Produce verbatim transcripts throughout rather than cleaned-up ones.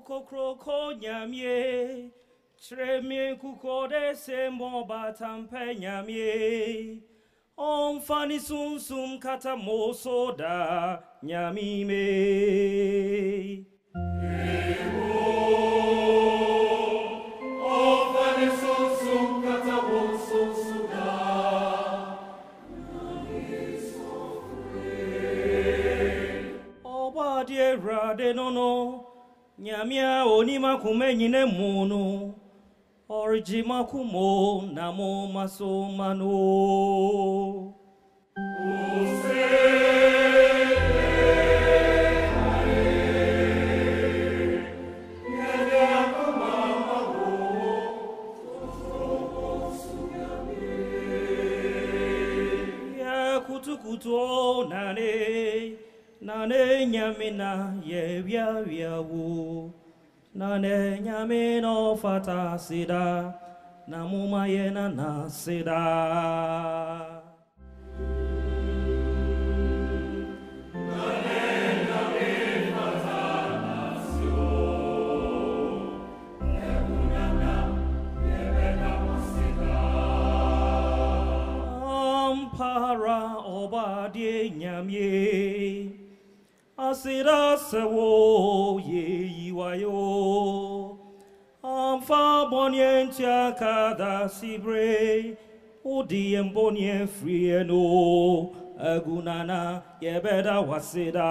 Okoko nyamye, tremye kukode se moba tampe nyamye. Om fani sum sum kata mosoda nyamime. Om fani sum sum kata mosoda. Oba die rade no no. Nyamia onima kumenyine mono origima kumo namo masomano ya kutu kutu nane nane nyamina ye via via wu nane nyamino fata sida namuma yena na sida nane nyamino fata nasio emunana yebena masida ampara obadie nyamye Asira sewo ye yiwayo Amfa bonyen chaka da sibre Odi embonye frieno Agunana yebeda wasida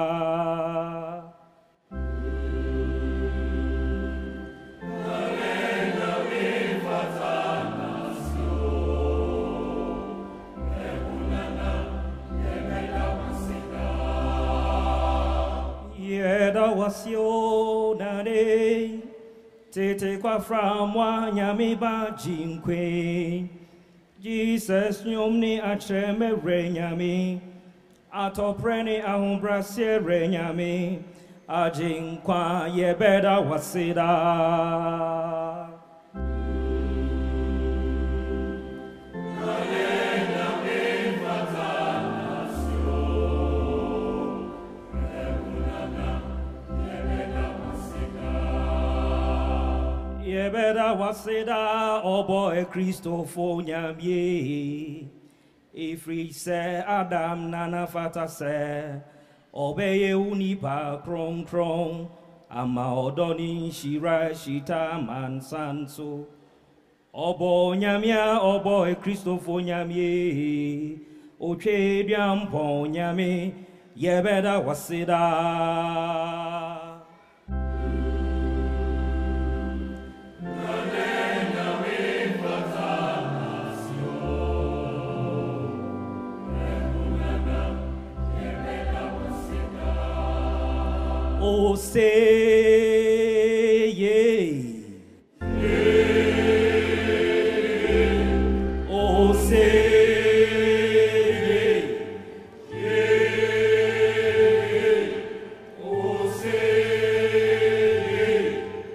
Yeda wasio nane Tete kwa framwa nyami ba jinkwe Jesus nyomni acheme re nyami Atopreni ahumbrasie re nyami Ajinkwa yebeda wasida Yebeda wasida obo e Christopho nyamye Ifri se Adam nana fata se Obeye unipa krong krong Ama odoni shira shita mansanso Obo nyamya obo e Christopho nyamye Oche diampo nyame Yebeda wasida Oh, say, yeah. Oh, say, yeah. Oh, say,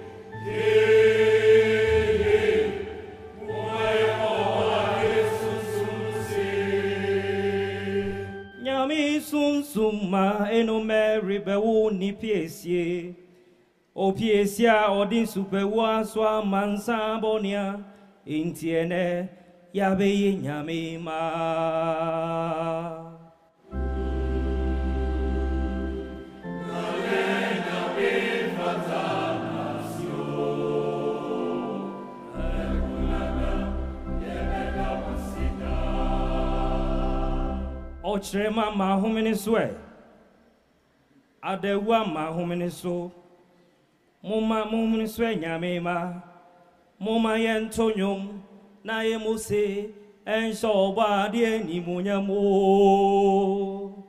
yeah. Why are you Nyami sun summa eno meri be woni piesie o piesia odin super wa swa mansa bonia intiene ya be nyami ma Ochrema mahumini swe Adewa mahumini so Muma mumini swe nyamema Muma yentonyum Na yemuse Ensho badie ni munyamo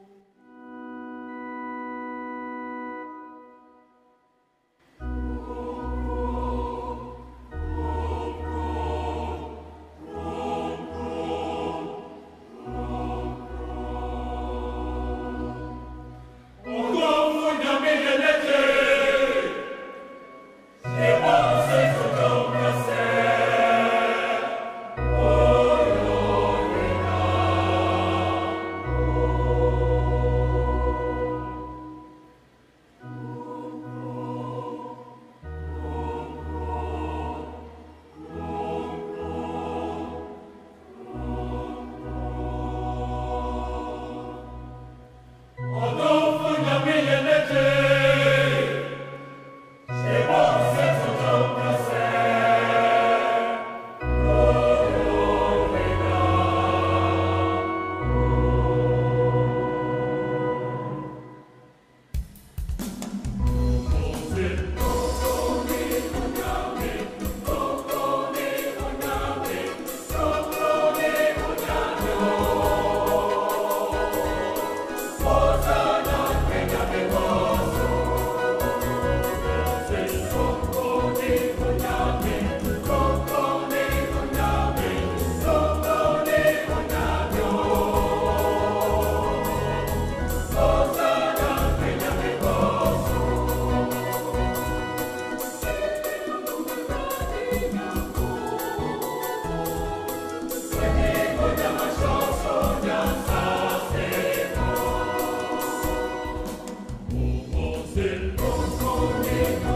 Oh Del